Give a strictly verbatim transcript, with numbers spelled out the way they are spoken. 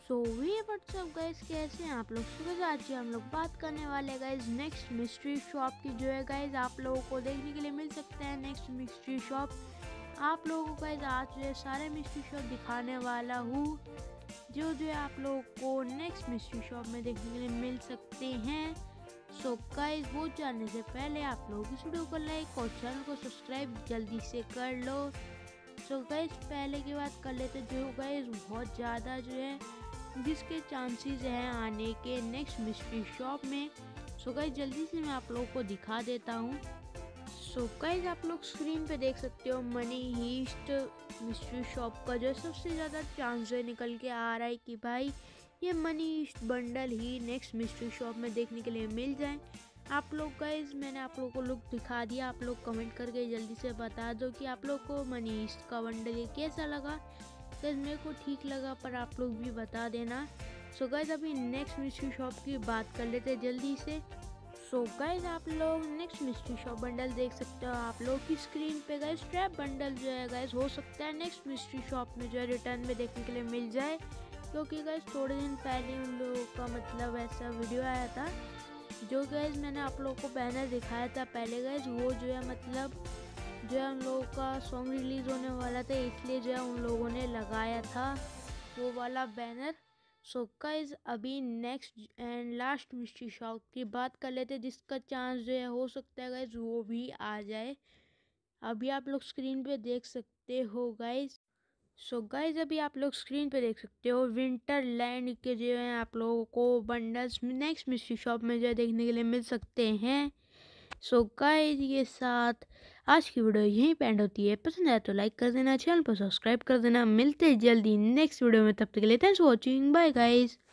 सो वे WhatsApp guys, कैसे हैं आप लोग। सुबह आज हम लोग बात करने वाले हैं गाइस नेक्स्ट मिस्ट्री शॉप की, जो है गाइस आप लोगों को देखने के लिए मिल सकते हैं नेक्स्ट मिस्ट्री शॉप। आप लोगों को गाइस आज जो है सारे मिस्ट्री शॉप दिखाने वाला हूँ, जो जो है आप लोगों को नेक्स्ट मिस्ट्री शॉप में देखने के लिए मिल सकते हैं। सो गाइस वो जानने से पहले आप लोग इस वीडियो को लाइक और चैनल को सब्सक्राइब जल्दी से कर लो। सो गाइस पहले की बात कर लेते, जो गाइस बहुत ज़्यादा जो है जिसके चांसेस हैं आने के नेक्स्ट मिस्ट्री शॉप में। सो गाइस जल्दी से मैं आप लोगों को दिखा देता हूँ। सो गाइस आप लोग स्क्रीन पे देख सकते हो मनी हीस्ट मिस्ट्री शॉप का जो सबसे ज़्यादा चांस है निकल के आ रहा है कि भाई ये मनी हीस्ट बंडल ही नेक्स्ट मिस्ट्री शॉप में देखने के लिए मिल जाए। आप लोग गाइस मैंने आप लोगों को लुक दिखा दिया, आप लोग कमेंट करके जल्दी से बता दो कि आप लोग को मनी हीस्ट का बंडल ये कैसा लगा। गाइस मेरे को ठीक लगा, पर आप लोग भी बता देना। सो गाइस अभी नेक्स्ट मिस्ट्री शॉप की बात कर लेते हैं जल्दी से। सो गाइस आप लोग नेक्स्ट मिस्ट्री शॉप बंडल देख सकते हो आप लोग की स्क्रीन पे। गाइस ट्रैप बंडल जो है गाइस हो सकता है नेक्स्ट मिस्ट्री शॉप में जो है रिटर्न में देखने के लिए मिल जाए, क्योंकि गाइस थोड़े दिन पहले उन लोगों का मतलब ऐसा वीडियो आया था, जो गाइस मैंने आप लोगों को बैनर दिखाया था पहले। गाइस वो जो है मतलब जो है उन लोगों का सॉन्ग रिलीज़ होने वाला था, इसलिए जो है उन लोगों ने लगाया था वो वाला बैनर। सो गाइस अभी next and last mystery shop की बात कर लेते हैं, जिसका चांस जो है हो सकता है गाइस वो भी आ जाए। अभी आप लोग स्क्रीन पे देख सकते हो गाइस। सो गाइस अभी आप लोग स्क्रीन पे देख सकते हो विंटरलैंड के जो है आप लोगों को बंडल्स नेक्स्ट मिस्ट्री शॉप में जो है देखने के लिए मिल सकते हैं। सो गाइस ये साथ आज की वीडियो यहीं पे एंड होती है। पसंद आया तो लाइक कर देना, चैनल पर सब्सक्राइब कर देना। मिलते हैं जल्दी नेक्स्ट वीडियो में, तब तक के लिए thanks for watching, bye guys.